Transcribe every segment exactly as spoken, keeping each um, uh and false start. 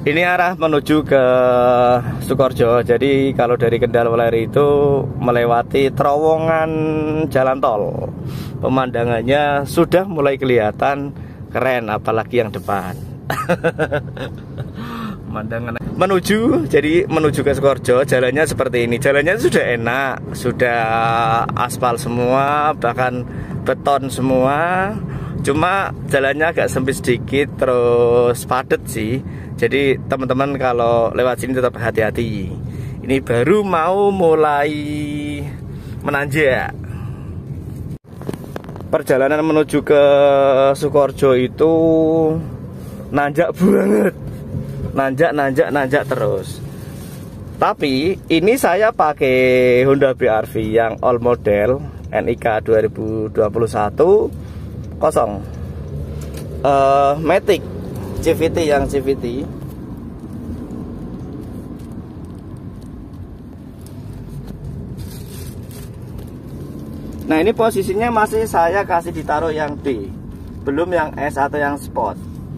Ini arah menuju ke Sukoharjo. Jadi kalau dari Kendal Weleri itu melewati terowongan jalan tol. Pemandangannya sudah mulai kelihatan keren, apalagi yang depan. Pemandangan menuju, jadi menuju ke Sukoharjo, jalannya seperti ini. Jalannya sudah enak, sudah aspal semua, bahkan beton semua. Cuma jalannya agak sempit sedikit, terus padat sih. Jadi teman-teman kalau lewat sini tetap hati-hati. Ini baru mau mulai menanjak. Perjalanan menuju ke Sukoharjo itu nanjak banget. Nanjak, nanjak, nanjak terus. Tapi ini saya pakai Honda B R V yang all model N I K dua ribu dua puluh satu kosong uh, Matic C V T yang C V T. Nah ini posisinya masih saya kasih ditaruh yang D, belum yang S atau yang Sport.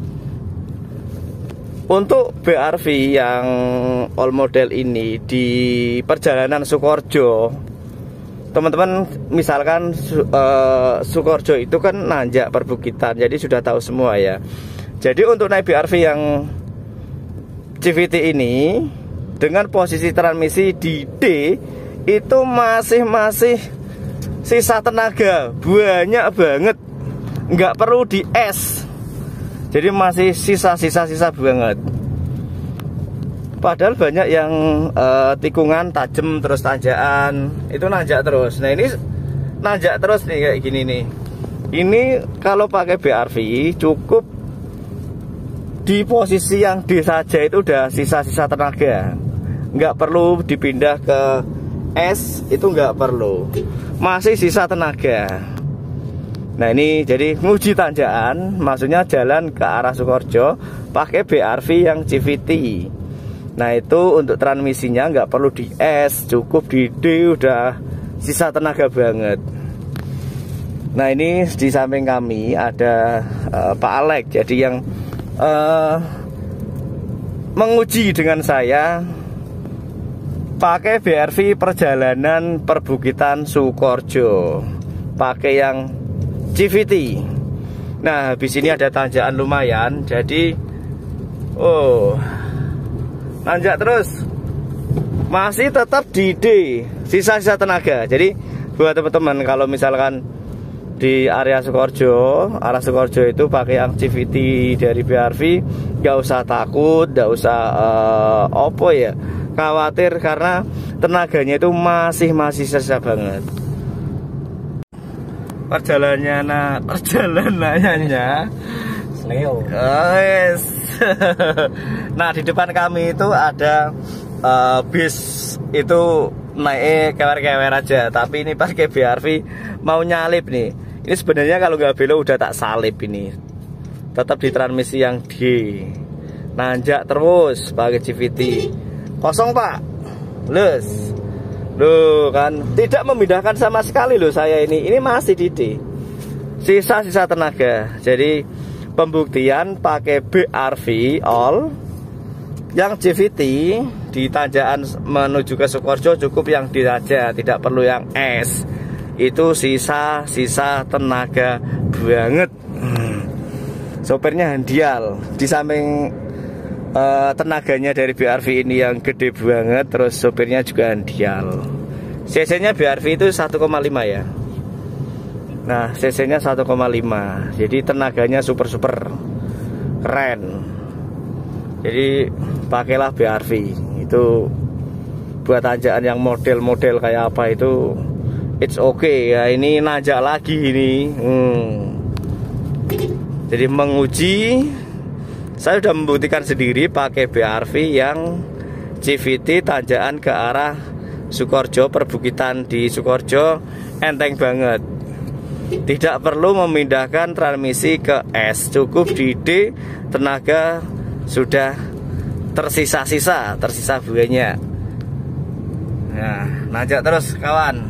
Untuk B R V yang all model ini di perjalanan Sukoharjo, teman-teman misalkan uh, Sukoharjo itu kan nanjak perbukitan, jadi sudah tahu semua ya. Jadi untuk naik B R V yang C V T ini dengan posisi transmisi di D itu masih-masih sisa tenaga banyak banget, nggak perlu di S. Jadi masih sisa-sisa-sisa banget. Padahal banyak yang uh, tikungan tajam terus tanjakan itu nanjak terus. Nah ini nanjak terus nih kayak gini nih. Ini kalau pakai B R V cukup di posisi yang D saja itu udah sisa-sisa tenaga, nggak perlu dipindah ke S, itu nggak perlu, masih sisa tenaga. Nah ini jadi nguji tanjakan, maksudnya jalan ke arah Sukoharjo pakai B R V yang C V T. Nah itu untuk transmisinya nggak perlu di S, cukup di D udah sisa tenaga banget. Nah ini di samping kami ada uh, Pak Alex, jadi yang Uh, menguji dengan saya pakai B R V perjalanan perbukitan Sukoharjo, pakai yang C V T. Nah habis ini ada tanjakan lumayan, jadi oh nanjak terus, masih tetap di D, sisa-sisa tenaga. Jadi buat teman-teman kalau misalkan di area Sukoharjo, arah Sukoharjo itu pakai yang C V T dari B R V, nggak usah takut, nggak usah uh, opo ya, khawatir karena tenaganya itu masih masih sisa banget. Perjalanannya, nah perjalanannya, Leo. Oh, yes. Nah di depan kami itu ada uh, bis itu naik kewer-kewer aja, tapi ini pakai B R V mau nyalip nih. Ini sebenarnya kalau nggak belok udah tak salip ini. Tetap di transmisi yang D. Nanjak terus pakai C V T. Kosong Pak. Lus. Loh kan tidak memindahkan sama sekali loh saya ini. Ini masih di D. Sisa-sisa tenaga. Jadi pembuktian pakai B R V all yang C V T di tanjakan menuju ke Sukoharjo cukup yang D saja, tidak perlu yang S. Itu sisa-sisa tenaga banget. hmm. Sopirnya handial. Di samping uh, tenaganya dari B R V ini yang gede banget, terus sopirnya juga handial. C C-nya B R V itu satu koma lima ya. Nah C C-nya satu koma lima, jadi tenaganya super-super keren. Jadi pakailah B R V. Itu buat tanjakan yang model-model kayak apa itu it's okay ya. Ini nanjak lagi ini. hmm. Jadi menguji, saya sudah membuktikan sendiri pakai B R V yang C V T tanjakan ke arah Sukoharjo, perbukitan di Sukoharjo enteng banget. Tidak perlu memindahkan transmisi ke S, cukup di D, tenaga sudah tersisa-sisa, tersisa banyak. Nah nanjak terus kawan.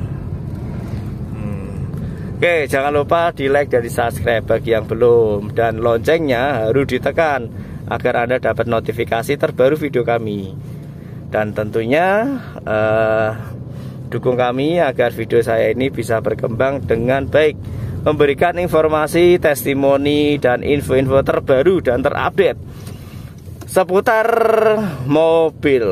Oke, jangan lupa di like dan di subscribe bagi yang belum, dan loncengnya harus ditekan agar Anda dapat notifikasi terbaru video kami. Dan tentunya eh, dukung kami agar video saya ini bisa berkembang dengan baik, memberikan informasi, testimoni, dan info-info terbaru dan terupdate seputar mobil.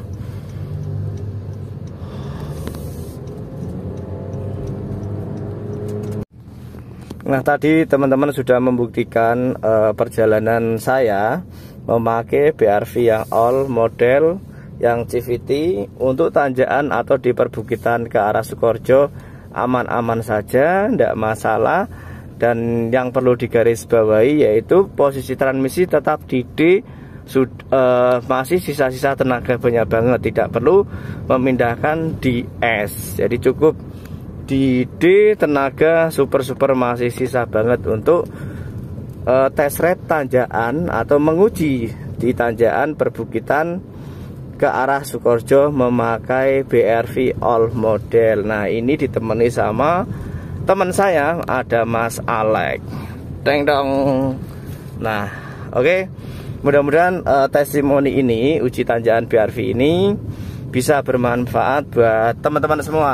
Nah, tadi teman-teman sudah membuktikan uh, perjalanan saya memakai B R V yang all model yang C V T untuk tanjakan atau di perbukitan ke arah Sukoharjo aman-aman saja, tidak masalah. Dan yang perlu digarisbawahi yaitu posisi transmisi tetap di D, sud, uh, masih sisa-sisa tenaga banyak banget, tidak perlu memindahkan di S. Jadi cukup di D, tenaga super-super masih sisa banget untuk uh, tes rate tanjakan atau menguji di tanjakan perbukitan ke arah Sukoharjo memakai B R V all model. Nah, ini ditemani sama teman saya, ada Mas Alex. Deng dong. Nah, oke okay. Mudah-mudahan uh, testimoni ini, uji tanjakan B R V ini bisa bermanfaat buat teman-teman semua.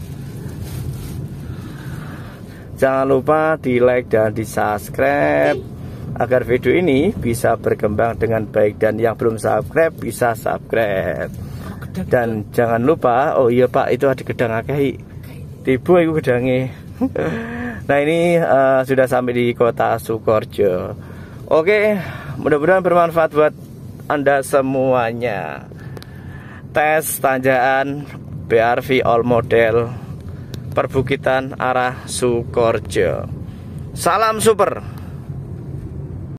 Jangan lupa di like dan di subscribe agar video ini bisa berkembang dengan baik, dan yang belum subscribe bisa subscribe. Dan jangan lupa, oh iya Pak, itu ada gedang akeh tiba itu gedangnya. Nah, ini uh, sudah sampai di kota Sukoharjo. Oke, mudah-mudahan bermanfaat buat Anda semuanya. Tes tanjakan B R V all model perbukitan arah Sukoharjo. Salam super.